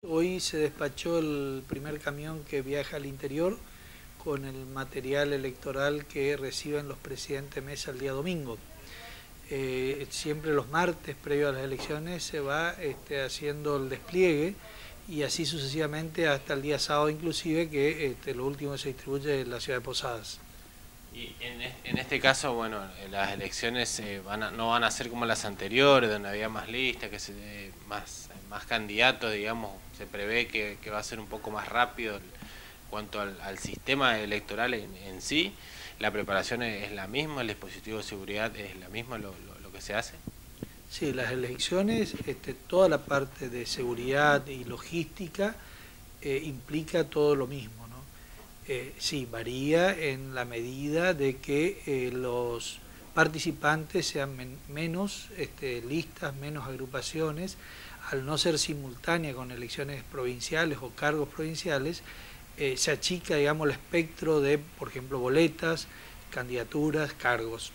Hoy se despachó el primer camión que viaja al interior con el material electoral que reciben los presidentes de mesa el día domingo. Siempre los martes, previo a las elecciones, se va haciendo el despliegue y así sucesivamente hasta el día sábado inclusive, que lo último se distribuye en la ciudad de Posadas. Y en este caso, bueno, las elecciones no van a ser como las anteriores, donde había más listas, más candidatos, digamos. Se prevé que va a ser un poco más rápido en cuanto al sistema electoral en sí. La preparación es la misma, el dispositivo de seguridad es la misma, lo que se hace. Sí, las elecciones, toda la parte de seguridad y logística implica todo lo mismo, ¿no? Sí, varía en la medida de que los participantes sean menos listas, menos agrupaciones. Al no ser simultánea con elecciones provinciales o cargos provinciales, se achica, digamos, el espectro de, por ejemplo, boletas, candidaturas, cargos.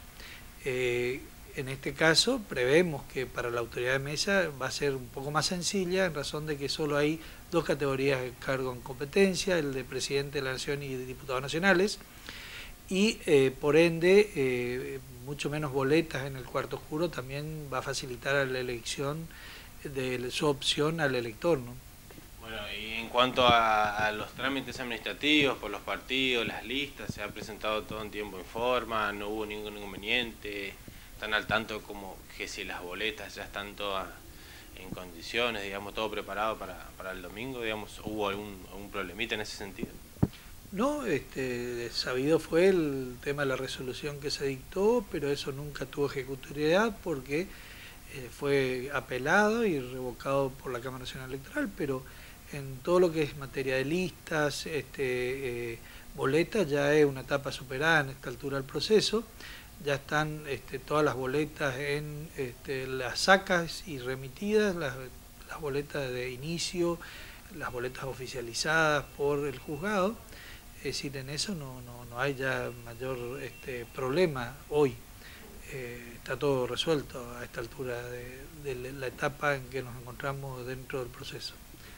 En este caso prevemos que para la autoridad de mesa va a ser un poco más sencilla, en razón de que solo hay dos categorías de cargo en competencia, el de presidente de la nación y de diputados nacionales, y por ende mucho menos boletas en el cuarto oscuro también va a facilitar la elección de su opción al elector, ¿no? Bueno, y en cuanto a los trámites administrativos por los partidos, las listas, se ha presentado todo en tiempo y forma, no hubo ningún inconveniente, están al tanto como que si las boletas ya están todas en condiciones, digamos, todo preparado para el domingo, digamos, ¿hubo algún problemita en ese sentido? No, sabido fue el tema de la resolución que se dictó, pero eso nunca tuvo ejecutoriedad porque fue apelado y revocado por la Cámara Nacional Electoral, pero en todo lo que es materia de listas, boletas, ya es una etapa superada en esta altura del proceso. Ya están todas las boletas en las sacas y remitidas, las boletas de inicio, las boletas oficializadas por el juzgado. Es decir, en eso no hay ya mayor problema hoy. Está todo resuelto a esta altura de la etapa en que nos encontramos dentro del proceso.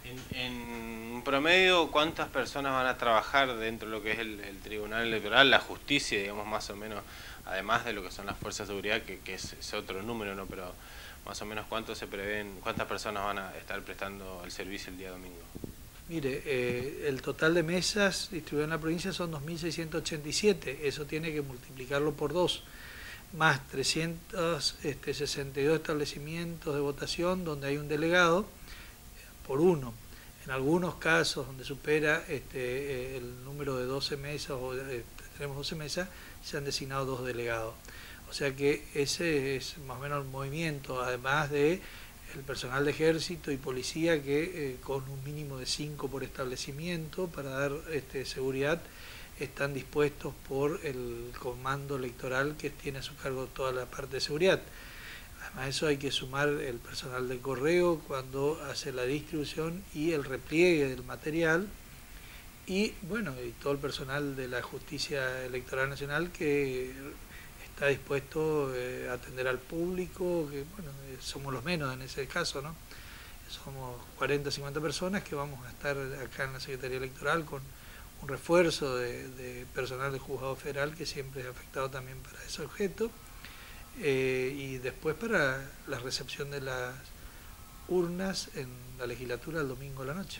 En promedio, ¿cuántas personas van a trabajar dentro de lo que es el Tribunal Electoral, la justicia, digamos, más o menos, además de lo que son las fuerzas de seguridad, que es otro número, ¿no? Pero más o menos, ¿cuántos se prevén, cuántas personas van a estar prestando el servicio el día domingo? Mire, el total de mesas distribuidas en la provincia son 2.687, eso tiene que multiplicarlo por 2, más 362 establecimientos de votación donde hay un delegado por uno. En algunos casos donde supera el número de 12 mesas, o tenemos 12 mesas, se han designado 2 delegados. O sea que ese es más o menos el movimiento, además de el personal de ejército y policía que con un mínimo de 5 por establecimiento para dar seguridad, están dispuestos por el comando electoral que tiene a su cargo toda la parte de seguridad. Además de eso hay que sumar el personal de correo cuando hace la distribución y el repliegue del material, y bueno, y todo el personal de la Justicia Electoral Nacional que está dispuesto a atender al público, que bueno, somos los menos en ese caso, ¿no? Somos 40, 50 personas que vamos a estar acá en la Secretaría Electoral con un refuerzo de personal del Juzgado Federal que siempre es afectado también para ese objeto, y después para la recepción de las urnas en la legislatura el domingo a la noche.